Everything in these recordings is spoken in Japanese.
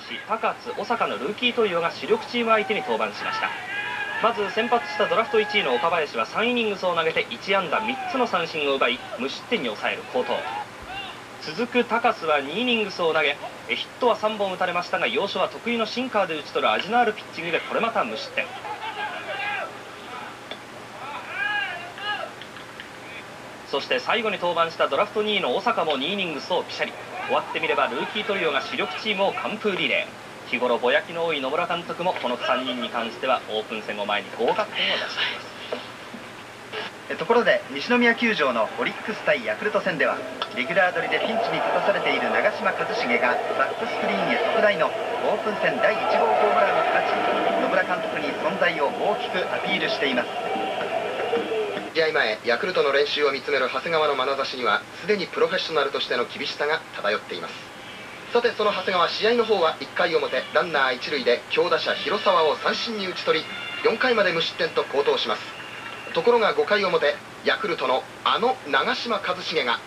高津、小坂のルーキートリオが主力チーム相手に登板しました。まず先発したドラフト1位の岡林は3イニングスを投げて1安打3つの三振を奪い無失点に抑える好投。続く高須は2イニングスを投げヒットは3本打たれましたが、要所は得意のシンカーで打ち取る味のあるピッチングでこれまた無失点。そして最後に登板したドラフト2位の小坂も2イニングスをピシャリ。終わってみればルーキートリオが主力チームを完封リレー。日頃ぼやきの多い野村監督もこの3人に関してはオープン戦を前に合格点を出しています。 ところで西宮球場のオリックス対ヤクルト戦ではレギュラー取りでピンチに立たされている長嶋一茂がバックスクリーンへ特大のオープン戦第1号ホームランを放ち、野村監督に存在を大きくアピールしています。 試合前、ヤクルトの練習を見つめる長谷川の眼差しにはすでにプロフェッショナルとしての厳しさが漂っています。さてその長谷川、試合の方は1回表ランナー1塁で強打者広沢を三振に打ち取り4回まで無失点と好投します。ところが5回表、ヤクルトのあの長嶋一茂が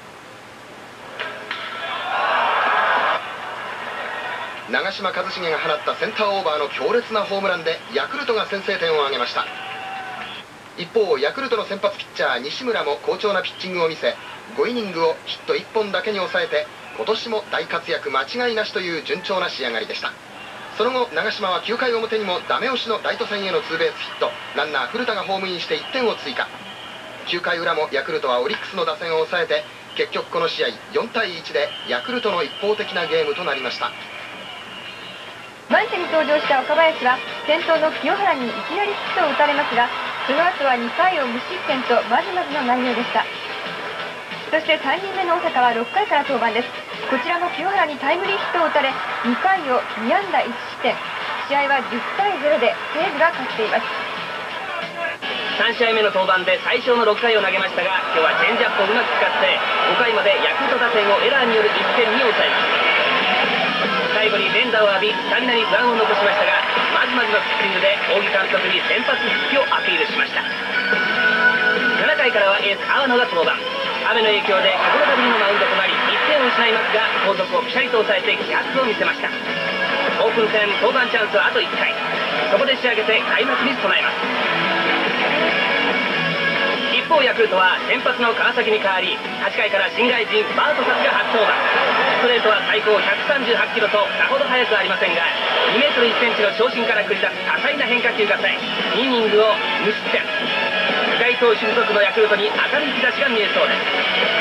放ったセンターオーバーの強烈なホームランでヤクルトが先制点を挙げました。一方ヤクルトの先発ピッチャー西村も好調なピッチングを見せ5イニングをヒット1本だけに抑えて今年も大活躍間違いなしという順調な仕上がりでした。その後長嶋は9回表にもダメ押しのライト線へのツーベースヒット、ランナー古田がホームインして1点を追加。9回裏もヤクルトはオリックスの打線を抑えて結局この試合4対1でヤクルトの一方的なゲームとなりました。 マンチに登場した岡林は先頭の清原にいきなりヒットを打たれますが、その後は2回を無失点とまずまずの内容でした。そして3人目の小坂は6回から登板です。こちらも清原にタイムリーヒットを打たれ2回を2安打1失点、試合は10対0で西武が勝っています。 3試合目の登板で最初の6回を投げましたが、今日はチェンジアップをうまく使って5回までヤクルト打線をエラーによる1点に抑えます。最後に連打を浴びスタミナに不安を残しましたが、まずまずのピッチングで仰木監督に先発復帰をアピールしました。7回からはエース阿波野が登板。雨の影響で9日ぶりのマウンドとなり1点を失いますが、後続をピシャリと抑えて気迫を見せました。オープン戦登板チャンスはあと1回、そこで仕上げて開幕に備えます。一方ヤクルトは先発の川崎に代わり8回から新外人バートサスが初登板。ストレートは最高138キロとさほど速くありませんが、2メートル1センチの長身から繰り出す多彩な変化球がさえ2イニングを無失点。大投手不足のヤクルトに明るい兆しが見えそうです。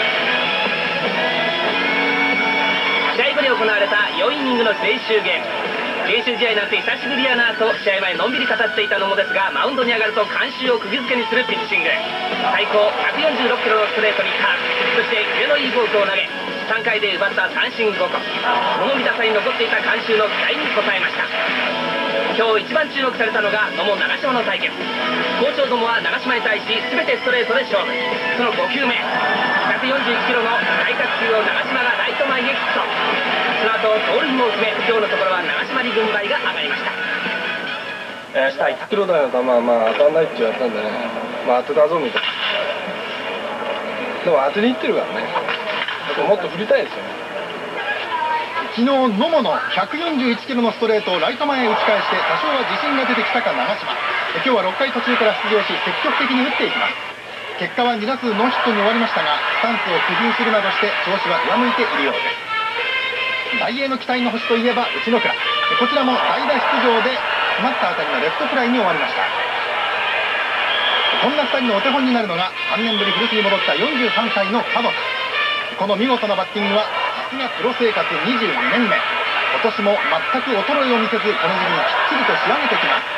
試合後に行われた4イニングの練習ゲーム。練習試合なんて久しぶりやなと試合前のんびり語っていたのもですが、マウンドに上がると観衆を釘付けにするピッチング。最高146キロのストレートにカーブ、そしてキレのいいフォークを投げ3回で奪った三振5個、野茂打差に残っていた観衆の期待に応えました。今日一番注目されたのが野茂長嶋の対決。好調野茂は長嶋に対し全てストレートで勝負。その5球目、141キロの対角球を長嶋がライト前へヒット。その後盗塁も含め今日のところは長嶋に軍配が上がりました。 100キロ台の球は当たんないって言われたんでね、当てたぞみたいな。でも当てにいってるからね、もっと振りたいですよね。 昨日野茂の141キロのストレートをライト前へ打ち返して多少は自信が出てきたか長嶋。今日は6回途中から出場し積極的に打っていきます。結果は2打数ノーヒットに終わりましたが、スタンスを工夫するなどして調子は上向いているようです。大英の期待の星といえば内野倉、こちらも代打出場で詰まった当たりのレフトフライに終わりました。こんな2人のお手本になるのが3年ぶり古巣に戻った43歳の門田。この見事なバッティングはさすがプロ生活22年目。今年も全く衰えを見せずこの時期にきっちりと仕上げてきます。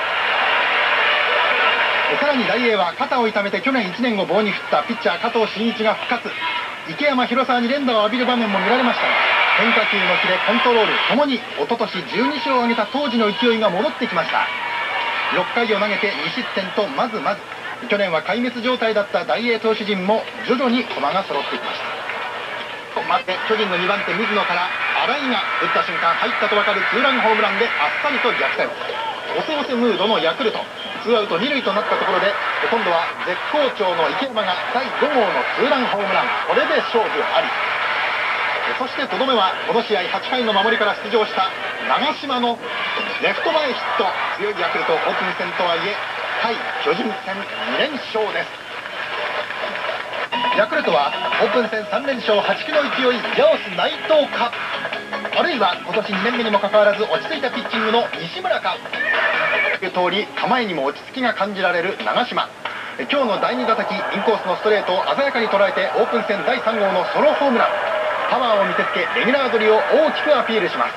さらに大英は肩を痛めて去年1年を棒に振ったピッチャー加藤真一が復活。池山広沢に連打を浴びる場面も見られましたが、変化球のキレ、コントロールともに一昨年12勝を挙げた当時の勢いが戻ってきました。6回を投げて2失点とまずまず。去年は壊滅状態だった大英投手陣も徐々に駒が揃ってきました。待って巨人の2番手水野から新井が打った瞬間入ったと分かるツーランホームランであっさりと逆転。押せ押せムードのヤクルト。ツーアウト2塁となったところで今度は絶好調の池山が第5号のツーランホームラン。これで勝負あり。 そしてとどめはこの試合8回の守りから出場した長嶋のレフト前ヒット。強いヤクルト、オープン戦とはいえ対巨人戦2連勝です。ヤクルトはオープン戦3連勝、8期の勢い、ジャオス内藤か、あるいは今年2年目にもかかわらず落ち着いたピッチングの西村か。という通り構えにも落ち着きが感じられる長嶋。今日の第2打席、インコースのストレートを鮮やかに捉えてオープン戦第3号のソロホームラン。パワーを見せつけレギュラー取りを大きくアピールします。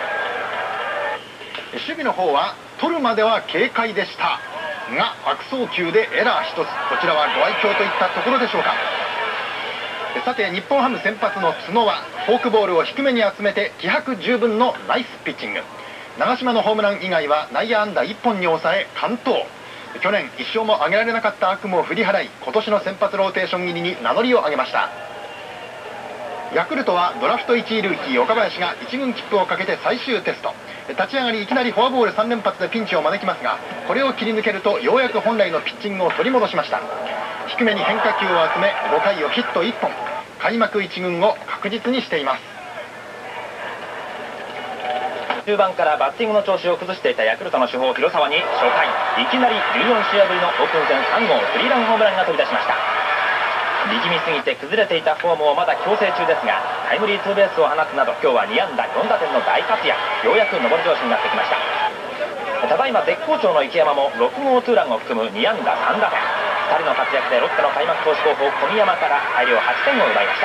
守備の方は取るまでは軽快でしたが、悪送球でエラー1つ。こちらはご愛嬌といったところでしょうか。さて日本ハム先発の角はフォークボールを低めに集めて気迫十分のナイスピッチング。長嶋のホームラン以外は内野安打1本に抑え完投。去年1勝も挙げられなかった悪夢を振り払い、今年の先発ローテーション入りに名乗りを上げました。ヤクルトはドラフト1位ルーキー岡林が1軍切符をかけて最終テスト。立ち上がりいきなりフォアボール3連発でピンチを招きますが、これを切り抜けるとようやく本来のピッチングを取り戻しました。低めに変化球を集め5回をヒット1本、開幕1軍を確実にしています。 中盤からバッティングの調子を崩していたヤクルトの主砲広沢に初回いきなり14試合ぶりのオープン戦3号スリーランホームランが飛び出しました。力みすぎて崩れていたフォームをまだ矯正中ですが、タイムリーツーベースを放つなど今日は2安打4打点の大活躍。ようやく上り調子になってきました。ただいま絶好調の池山も6号ツーランを含む2安打3打点。2人の活躍でロッテの開幕投手候補小宮山から大量8点を奪いました。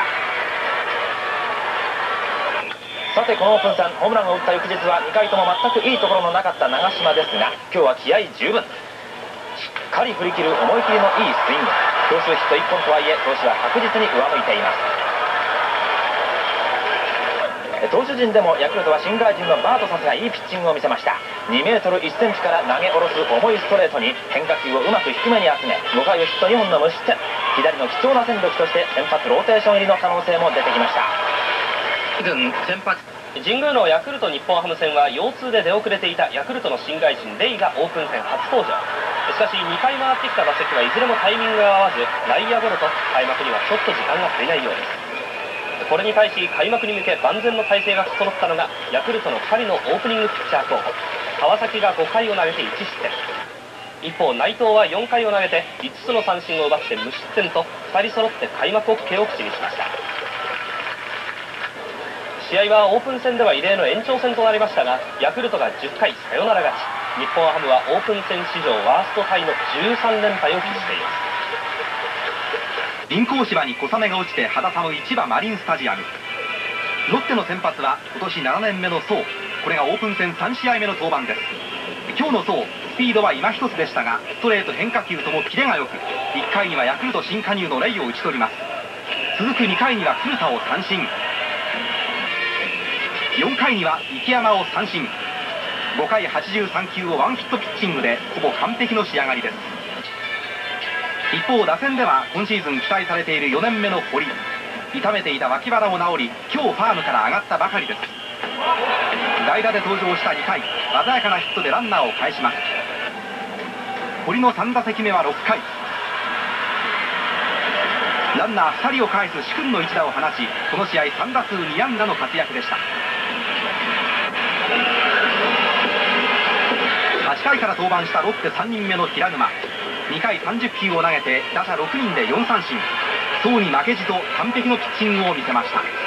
さてこのオープン戦ホームランを打った翌日は2回とも全くいいところのなかった長嶋ですが、今日は気合十分、しっかり振り切る思い切りのいいスイング。投手ヒット1本とはいえ投手は確実に上向いています。投手陣でもヤクルトは新外人のバートサスがいいピッチングを見せました。2メートル1センチから投げ下ろす重いストレートに変化球をうまく低めに集め5回をヒット2本の無失点。左の貴重な戦力として先発ローテーション入りの可能性も出てきました。先発神宮のヤクルト日本ハム戦は腰痛で出遅れていたヤクルトの新外人レイがオープン戦初登場。しかし2回回ってきた打席はいずれもタイミングが合わず内野ゴロと開幕にはちょっと時間が足りないようです。これに対し開幕に向け万全の体制が整ったのがヤクルトの2人のオープニングピッチャー候補。川崎が5回を投げて1失点、一方内藤は4回を投げて5つの三振を奪って無失点と2人揃って開幕 OK を口にしました。試合はオープン戦では異例の延長戦となりましたが、ヤクルトが10回サヨナラ勝ち。日本ハムはオープン戦史上ワーストタイの13連敗を喫しています。 人工芝に小雨が落ちて肌寒い千葉マリンスタジアム。ロッテの先発は今年7年目の宋。これがオープン戦3試合目の登板です。今日の宋、スピードは今一つでしたがストレート変化球ともキレが良く、1回にはヤクルト新加入のレイを打ち取ります。続く2回には古田を三振、4回には池山を三振。5回83球をワンヒットピッチングでほぼ完璧の仕上がりです。一方打線では今シーズン期待されている4年目の堀。痛めていた脇腹を治り今日ファームから上がったばかりです。代打で登場した2回鮮やかなヒットでランナーを返します。堀の3打席目は6回ランナー2人を返す殊勲の一打を放ち、この試合3打数2安打の活躍でした。8回から登板したロッテ3人目の平沼。2回30球を投げて打者6人で4三振。そうに負けじと完璧のピッチングを見せました。